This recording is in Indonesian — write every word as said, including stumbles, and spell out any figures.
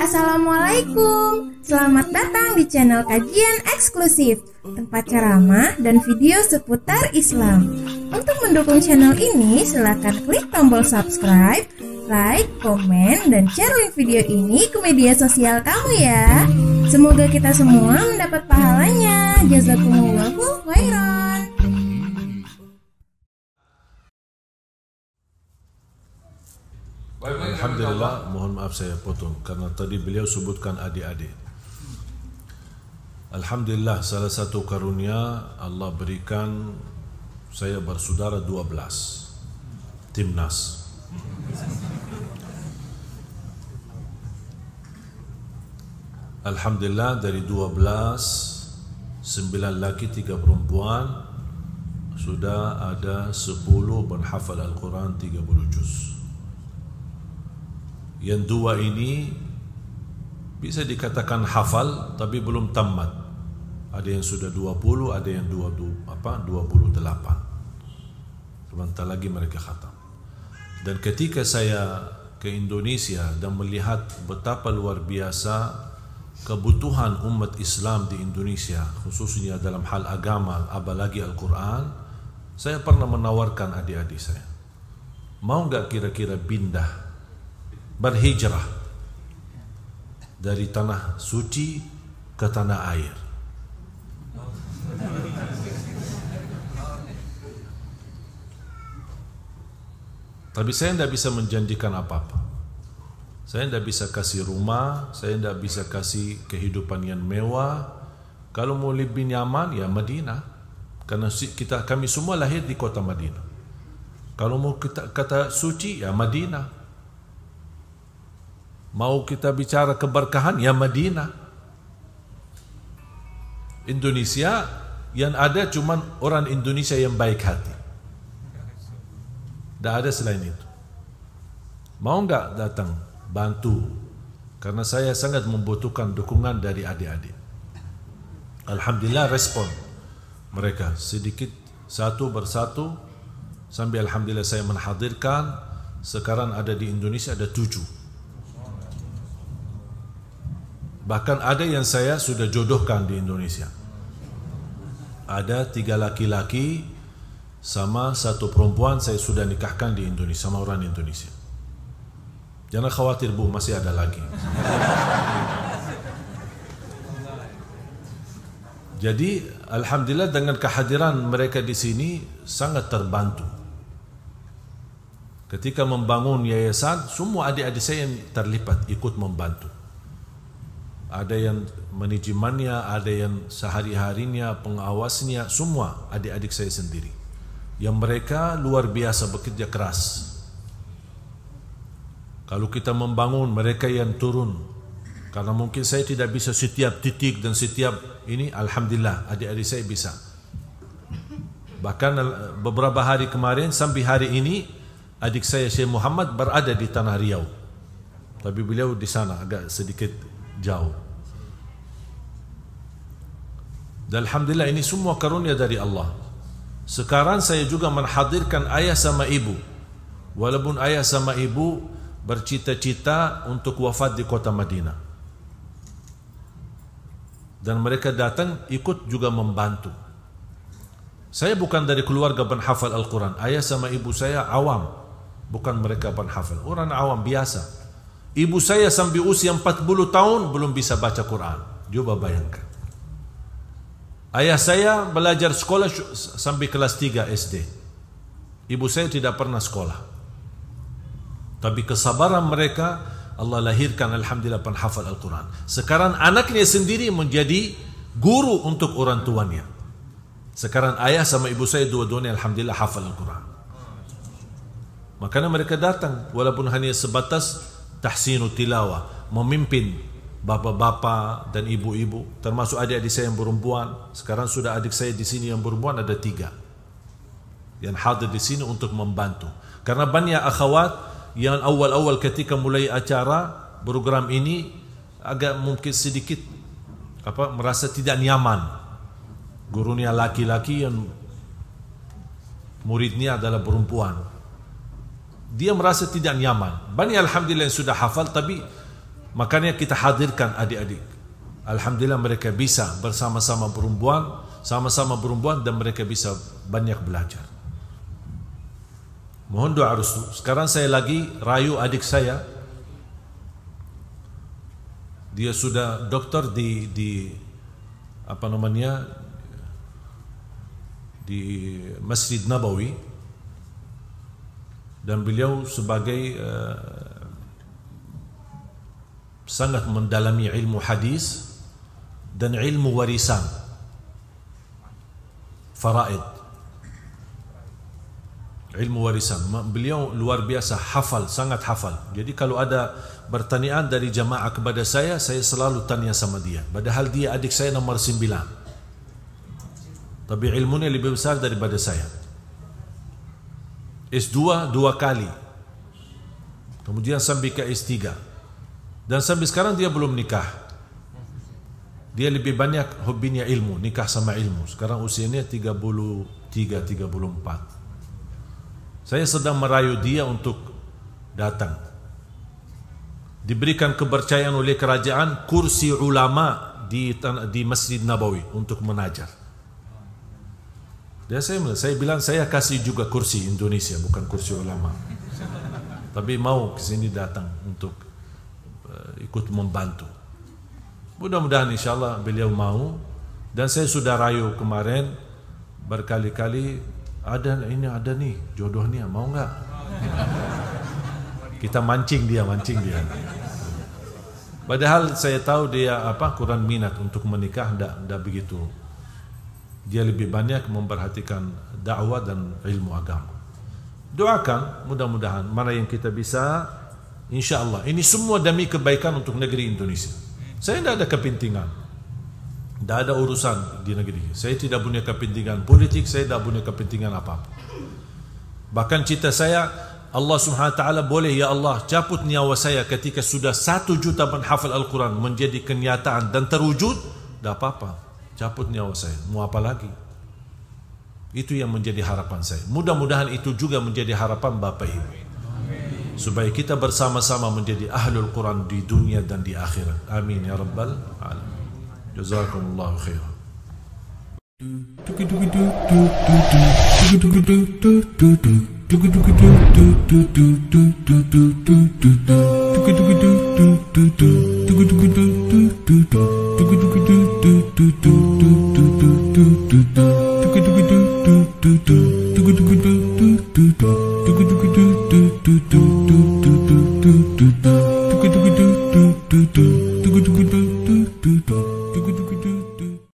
Assalamualaikum, selamat datang di channel kajian eksklusif, tempat ceramah dan video seputar Islam. Untuk mendukung channel ini, silakan klik tombol subscribe, like, komen, dan share link video ini ke media sosial kamu ya. Semoga kita semua mendapat pahalanya. Jazakumullahu khairan. Alhamdulillah, mohon maaf saya potong karena tadi beliau sebutkan adik-adik. Alhamdulillah, salah satu karunia Allah berikan saya bersaudara dua belas timnas. Alhamdulillah, dari dua belas, sembilan laki, tiga perempuan, sudah ada sepuluh penghafal Al-Quran tiga puluh juz. Yang dua ini bisa dikatakan hafal tapi belum tamat. Ada yang sudah dua puluh, ada yang dua puluh delapan. Sebentar lagi mereka khatam. Dan ketika saya ke Indonesia dan melihat betapa luar biasa kebutuhan umat Islam di Indonesia, khususnya dalam hal agama, apalagi Al-Quran, saya pernah menawarkan adik-adik saya, mau nggak kira-kira pindah, berhijrah dari tanah suci ke tanah air. Tapi saya tidak bisa menjanjikan apa-apa. Saya tidak bisa kasih rumah, saya tidak bisa kasih kehidupan yang mewah. Kalau mau lebih nyaman, ya Madinah, karena kita kami semua lahir di kota Madinah. Kalau mau kita kata suci, ya Madinah. Mau kita bicara keberkahan, ya Madinah. Indonesia yang ada cuma orang Indonesia yang baik hati. Tidak ada selain itu. Mau enggak datang bantu? Karena saya sangat membutuhkan dukungan dari adik-adik. Alhamdulillah respon mereka sedikit satu persatu sampai alhamdulillah saya menghadirkan. Sekarang ada di Indonesia ada tujuh. Bahkan ada yang saya sudah jodohkan di Indonesia. Ada tiga laki-laki sama satu perempuan saya sudah nikahkan di Indonesia sama orang Indonesia. Jangan khawatir Bu, masih ada lagi. Jadi alhamdulillah dengan kehadiran mereka di sini sangat terbantu. Ketika membangun yayasan, semua adik-adik saya yang terlibat ikut membantu. Ada yang manajemennya, ada yang sehari-harinya, pengawasnya, semua adik-adik saya sendiri. Yang mereka luar biasa bekerja keras. Kalau kita membangun, mereka yang turun. Karena mungkin saya tidak bisa setiap titik dan setiap ini, alhamdulillah adik-adik saya bisa. Bahkan beberapa hari kemarin sampai hari ini, adik saya Syekh Muhammad berada di Tanah Riau. Tapi beliau di sana agak sedikit jauh. Dan alhamdulillah ini semua karunia dari Allah. Sekarang saya juga menghadirkan ayah sama ibu. Walaupun ayah sama ibu bercita-cita untuk wafat di kota Madinah. Dan mereka datang ikut juga membantu. Saya bukan dari keluarga penghafal Al-Quran. Ayah sama ibu saya awam. Bukan mereka penghafal. Orang awam biasa. Ibu saya sampai usia empat puluh tahun belum bisa baca Quran. Coba bayangkan. Ayah saya belajar sekolah sampai kelas tiga S D. Ibu saya tidak pernah sekolah. Tapi kesabaran mereka, Allah lahirkan alhamdulillah penghafal Al-Quran. Sekarang anaknya sendiri menjadi guru untuk orang tuanya. Sekarang ayah sama ibu saya dua-duanya alhamdulillah hafal Al-Quran. Makanya mereka datang walaupun hanya sebatas tahsinu tilawah, memimpin bapak-bapak dan ibu-ibu, termasuk adik-adik saya yang perempuan. Sekarang sudah adik saya di sini yang perempuan ada tiga yang hadir di sini untuk membantu. Karena banyak akhwat yang awal-awal ketika mulai acara program ini agak mungkin sedikit apa merasa tidak nyaman. Gurunya laki-laki yang muridnya adalah perempuan. Dia merasa tidak nyaman. Banyak alhamdulillah yang sudah hafal, tapi Makanya kita hadirkan adik-adik. Alhamdulillah mereka bisa bersama-sama perempuan, sama-sama perempuan dan mereka bisa banyak belajar. Mohon doa restu. Sekarang saya lagi rayu adik saya. Dia sudah doktor di di apa namanya di Masjid Nabawi dan beliau sebagai uh, sangat mendalami ilmu hadis dan ilmu warisan faraid. Ilmu warisan, beliau luar biasa hafal, sangat hafal. Jadi kalau ada pertanyaan dari jamaah kepada saya, saya selalu tanya sama dia. Padahal dia adik saya nomor sembilan, tapi ilmunya lebih besar daripada saya. S dua dua kali, kemudian sampai ke S tiga, dan sampai sekarang dia belum nikah. Dia lebih banyak hobinya ilmu, nikah sama ilmu. Sekarang usianya tiga puluh tiga, tiga puluh empat. Saya sedang merayu dia untuk datang. Diberikan kepercayaan oleh kerajaan kursi ulama di di Masjid Nabawi untuk menajar. Dan saya, saya bilang saya kasih juga kursi Indonesia, bukan kursi ulama. Tapi mau ke sini datang untuk uh, ikut membantu. Mudah-mudahan insyaAllah beliau mau. Dan saya sudah rayu kemarin berkali-kali, ada ini ada nih jodohnya, mau nggak? Kita mancing dia, mancing dia. Padahal saya tahu dia apa kurang minat untuk menikah, ndak ndak begitu. Dia lebih banyak memperhatikan dakwah dan ilmu agama. Doakan mudah-mudahan mana yang kita bisa, insya Allah. Ini semua demi kebaikan untuk negeri Indonesia. Saya tidak ada kepentingan. Tidak ada urusan di negeri. Saya tidak punya kepentingan politik, saya tidak punya kepentingan apa-apa. Bahkan cita saya, Allah subhanahu wa ta'ala boleh ya Allah cabut nyawa saya ketika sudah satu juta penghafal Al-Quran menjadi kenyataan dan terwujud, tidak apa-apa, cabut nyawa saya, mau apa lagi? Itu yang menjadi harapan saya. Mudah-mudahan itu juga menjadi harapan Bapak Ibu, supaya kita bersama-sama menjadi ahlul Quran di dunia dan di akhirat. Amin ya rabbal alamin. Jazakumullahu khairan. Do